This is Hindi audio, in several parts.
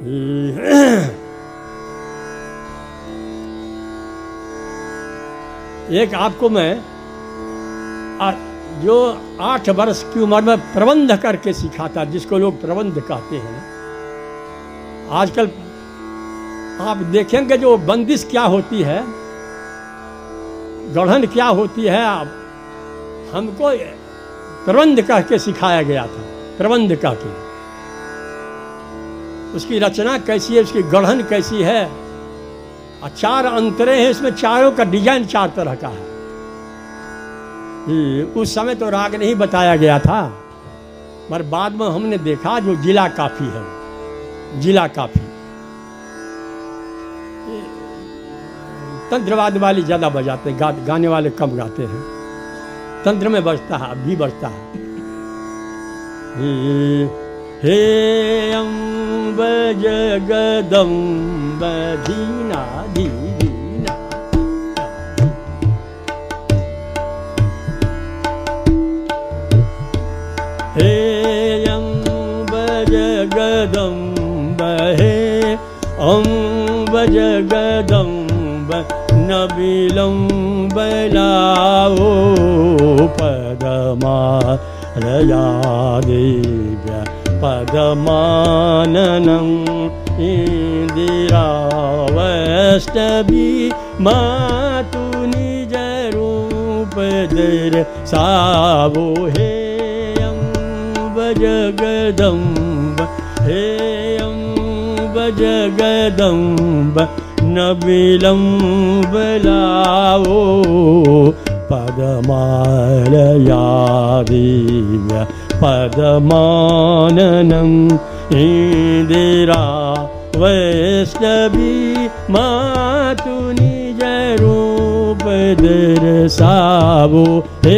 एक आपको मैं जो 8 वर्ष की उम्र में प्रबंध करके सिखाता, जिसको लोग प्रबंध कहते हैं। आजकल आप देखेंगे जो बंदिश क्या होती है, गढ़न क्या होती है, हमको प्रबंध कह के सिखाया गया था। प्रबंध कह के उसकी रचना कैसी है, उसकी गढ़न कैसी है, और 4 अंतरे हैं इसमें, चारों का डिजाइन 4 तरह का है। उस समय तो राग नहीं बताया गया था, पर बाद में हमने देखा जो जिला काफी है, जिला काफी तंत्रवाद वाली ज़्यादा बजाते हैं, गाने वाले कम गाते हैं। तंत्र में बजता है, अब भी बजता है। हे अम्ब जगदम्ब दीना दीना, हे अम्ब जगदम्ब, हे अम्ब जगदम्ब न विलम्बलाओ पदमालया देव्य पदमाननं इंदिरावष्टभी मातु निज रूप दर्शावो। हे अम्ब जगदम्ब, हे अम्ब जगदम्ब न विलम्बलाओ पदमालया देव्य पदमाननं इंदिरा वैष्णवी मातु निज रूप दर्शावो। हे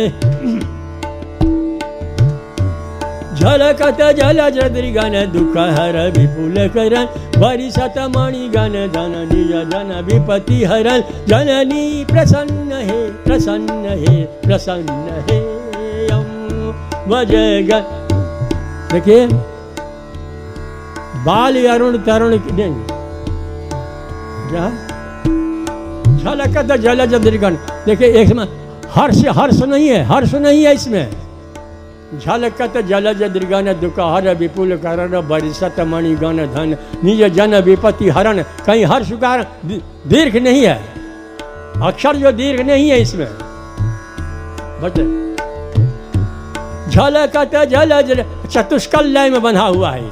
झलकत जलज दृगन दुख हर विपुल करन, वरिषत मणि गण धन निज जन विपति हरन। जननी प्रसन्न है, प्रसन्न है, प्रसन्न है अम्ब जग। देखिए बाल अरुण तरुण झलकत जलज दृगन। देखिए एक में हर्ष, हर्ष नहीं है, हर्ष नहीं है इसमें। झलकत जलज दृगन दुखहर विपुल करण, बरिषत मणि गण धन निज जन विपति हरण। कहीं हर्ष का दीर्घ नहीं है, अक्षर जो दीर्घ नहीं है इसमें। बटे झलकत जलज चतुष्कल लय में बंधा हुआ है।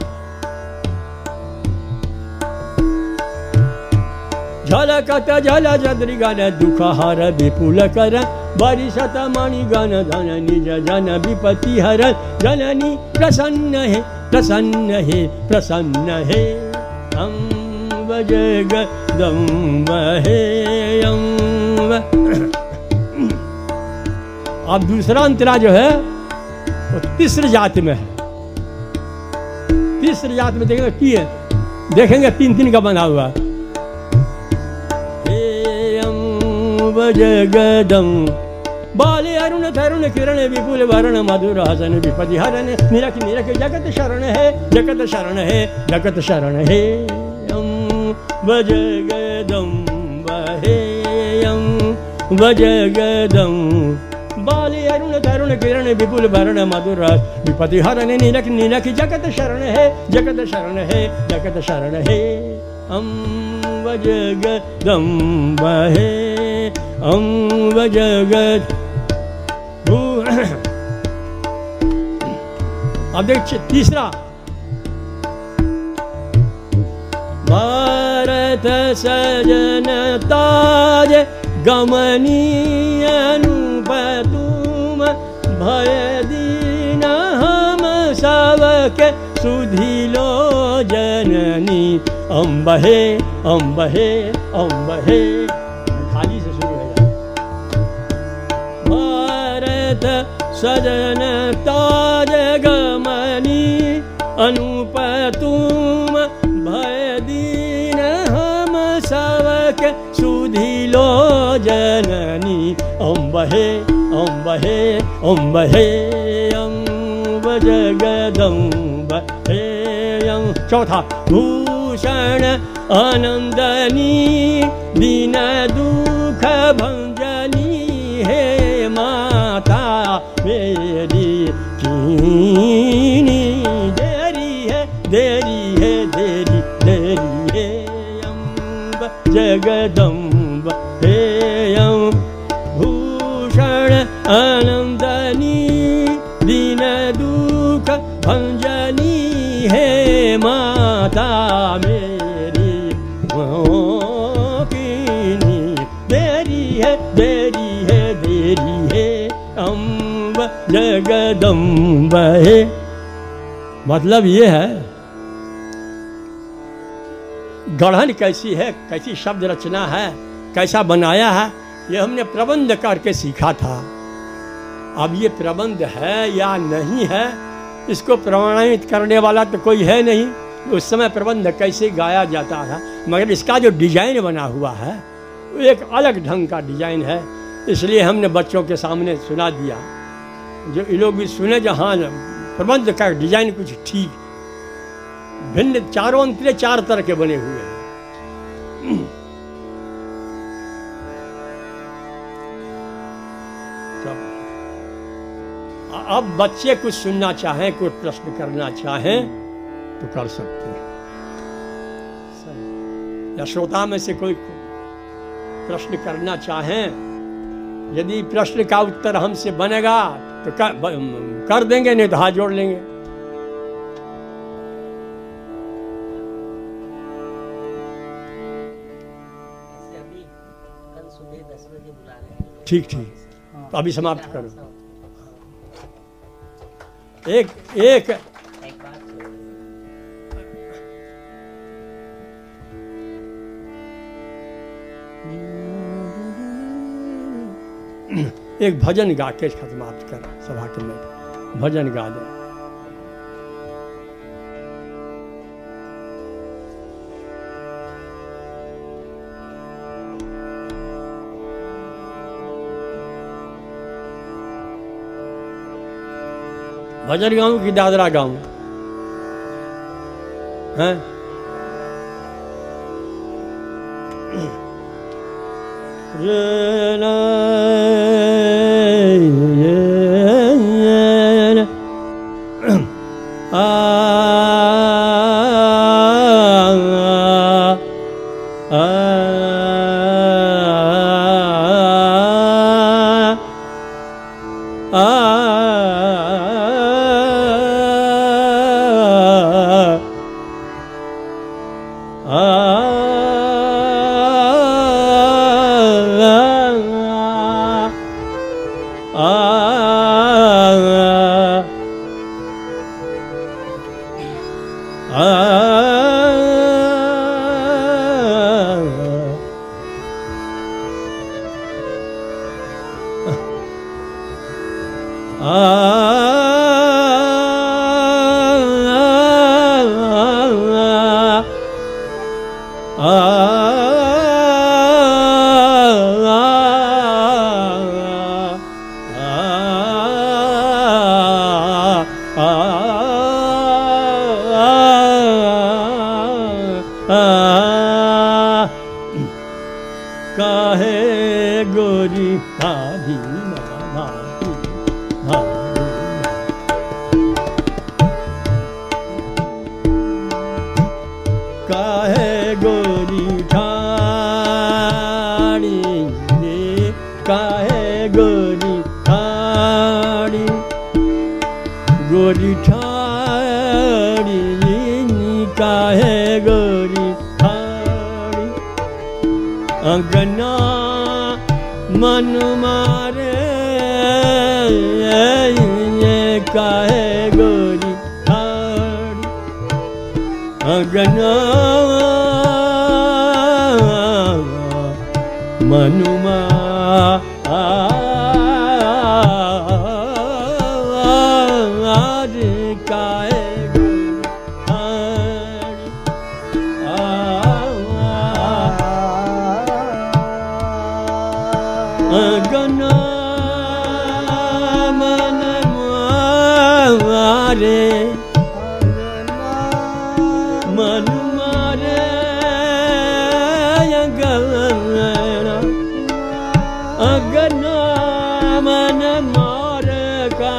झलकत जलज दृगन दुखहर विपुल करण, बरिषत मणि गण धन निज जन विपति हरण। जननी प्रसन्न है, प्रसन्न है, प्रसन्न है अम्ब जगदम्ब, हे अम्ब। अब दूसरा अंतरा जो है वो तीसरी जाति में है। तीसरी जाति में देखेंगे की है, देखेंगे 3-3 का बना हुआ। हे अम्ब जगदम्ब बाले अरुण तरुण किरण विपुल वरण, मधुर हसन विपति हरण। निरख निरख जगत शरण है, जगत शरण है, जगत शरण है अम्ब जगदम्ब, हे अम्ब जगदम्ब। बाले अरुण तरुण किरण विपुल वरण, मधुर विपति हरण। निरख निरख जगत शरण है, जगत शरण है, जगत शरण है अम्ब जगदम्ब, हे अम्ब जगद। अब देखिए तीसरा, भारत सजन ताज गमनीय अनूप तुम, भय दीन हम सबके सुधिलो जननी। अम्ब हे, अम्ब हे, अम्ब हे। खाली से शुरू है। भारत सजन ताज गमनी अनूप तुम, भय दीन हम सबके सुधिलो जननी। अम्ब हे, अम्ब हे, अम्ब हे अम्ब जगदम्ब, हे अम्ब। चौथा भूषण आनंदनी दीन दुख भंजनी हे माता मेरी कीनी देरी है देरी है देरी देरी है अम्ब जगदम्ब हे अम्ब भूषण आनंदनी दीन दुख भंजनी हे माता मेरी कीनी देरी है देरी है देरी है अम्ब जगदम्ब है। मतलब ये है गढ़न कैसी है, कैसी शब्द रचना है, कैसा बनाया है, ये हमने प्रबंध करके सीखा था। अब ये प्रबंध है या नहीं है, इसको प्रमाणित करने वाला तो कोई है नहीं। उस समय प्रबंध कैसे गाया जाता था, मगर इसका जो डिजाइन बना हुआ है वो एक अलग ढंग का डिजाइन है, इसलिए हमने बच्चों के सामने सुना दिया, जो ये लोग भी सुने। जहाँ प्रबंध का डिजाइन कुछ ठीक भिन्न, चारों अंतरे चार तरह के बने हुए हैं। अब बच्चे कुछ सुनना चाहें, कुछ प्रश्न करना चाहें तो कर सकते हैं, या श्रोता में से कोई प्रश्न करना चाहें, यदि प्रश्न का उत्तर हमसे बनेगा तो कर देंगे, नहीं तो हाथ जोड़ लेंगे। ठीक ठीक, तो अभी समाप्त करो। एक एक भजन गा के समाप्त कर सभा के में, भजन गा दे। भजन गाऊं कि दादरा गाऊं? हैं?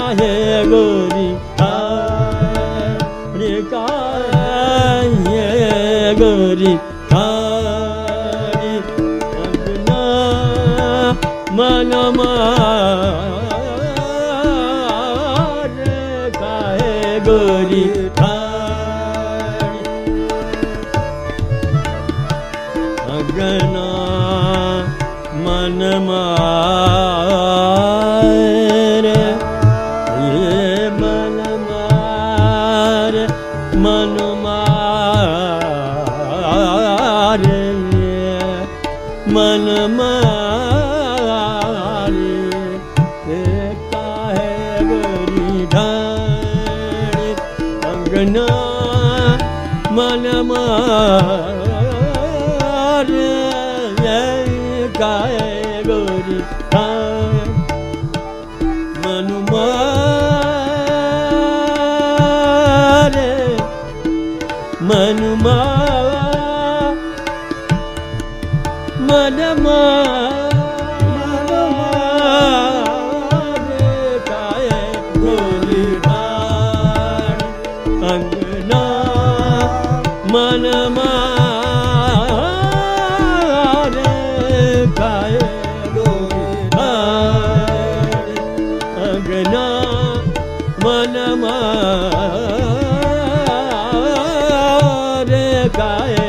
काहे गोरी खाड़ी काहे गोरी खाड़ी अंगना मन मारे काहे गोरी खाड़ी अंगना मन मारे ये मन मारे मन मारे मन मारे काहे गोरी ढाड़ी अंगना मन मारे काहे गोरी मन मारे मन मारे काहे गोरी अंगना मन मारे काहे गोरी अंगना मन मारे काहे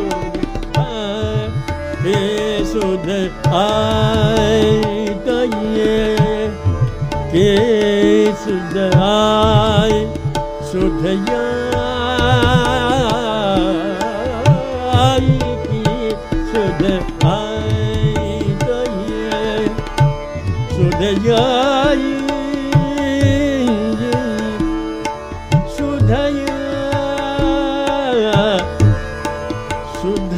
गोरी सुध आए तो ये के सुध आए सुध आई की सुध आए तो ये सुध आई सुध सुध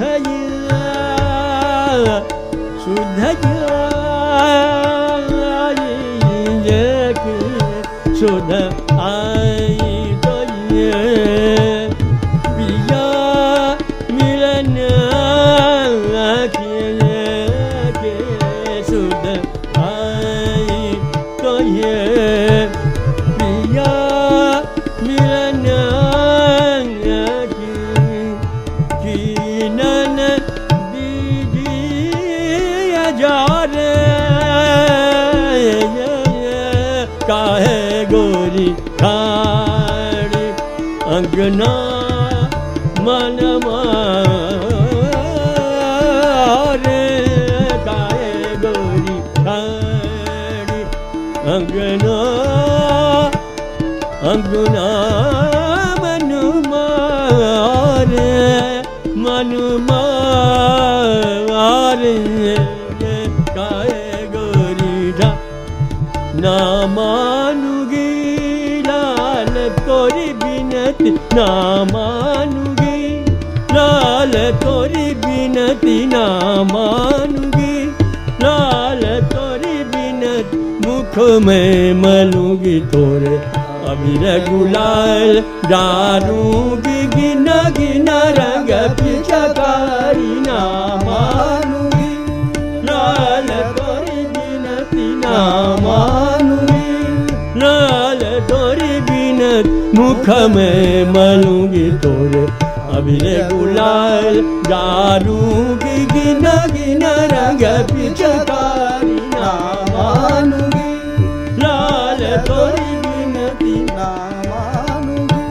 सुध आई तो ये पिया मिलन के सुध आई तो ये पिया मिलन की नन दीदी जा रे काहे गोरी खाड़ी अंगना मन मारे काहे गोरी खाड़ी अंगना अंगना मन मारे काहे गोरी ना मानूगी लाल तोरी बिनती ना मानूगी लाल तोरी बिनती ना मानूगी लाल तोरी बिनती मुख में मलूंगी तोरे अबीर गुलाल डालूंगी गिना गिना रंग पिचकारी ना मानूगी लाल तोरी बिनती ना मानूगी लाल तोरी बिनती मुख में मलूंगी तोरे अबीर गुलाल डालूंगी गिना गिना रंग पिचकारी ना मानूगी लाल तोरी बिनती ना मानूगी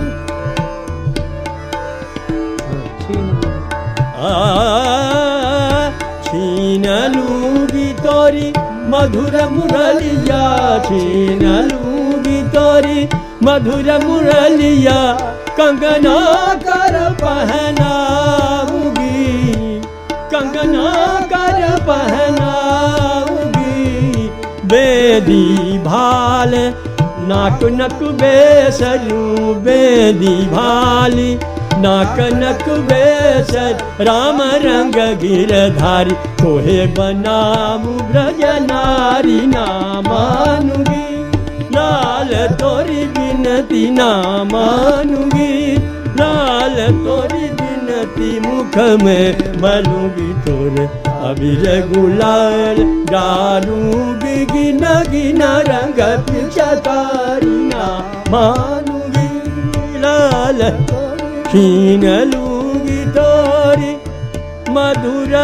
छीन लूंगी तोरी मधुर मुरलिया छीन लूंगी तोरी मधुर मुरलिया कंगना कर पहनाऊंगी कंगना कर पहनाऊंगी बेदी भाल नाक नक बेसरू बेदी भाली नाक नक बेसर राम रंग गिरधारी तोहे बनामू ब्रज नारी ना मानूगी लाल तोरी बिनती ना मानूगी लाल तोरी बिनती आरती मुख में मलूंगी तोरे अबीर गुलाल, डालूंगी गिना गिना रंग पिचकारिना, मानूंगी लाल छीन लूंगी तोरी मधुरा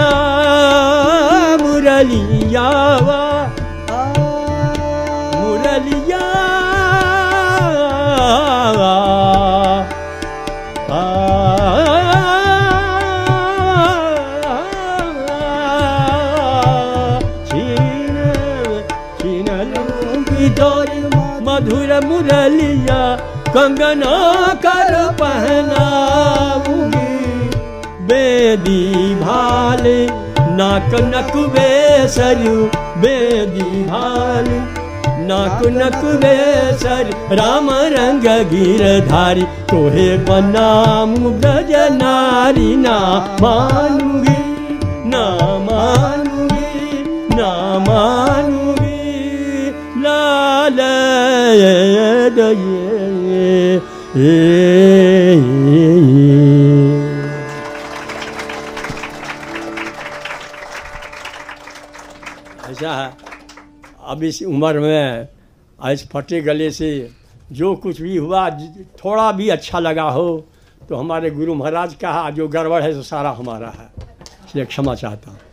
मुरलिया वा मुरलिया छीन लूंगी तोरी मधुर मुरलिया, कंगना कर पहनाऊंगी बेदी भाल, नाक नक बेसरू बेदी भाल, नाक नक बेसर राम रंग गिरधारी, तोहे बनाम ब्रज नारी, ना मानूंगी ना मानूंगी ना मानूंगी लाल ऐसा है। अब इस उम्र में इस फटे गले से जो कुछ भी हुआ, थोड़ा भी अच्छा लगा हो तो हमारे गुरु महाराज का, जो गड़बड़ है तो सारा हमारा है, इसलिए क्षमा चाहता हूँ।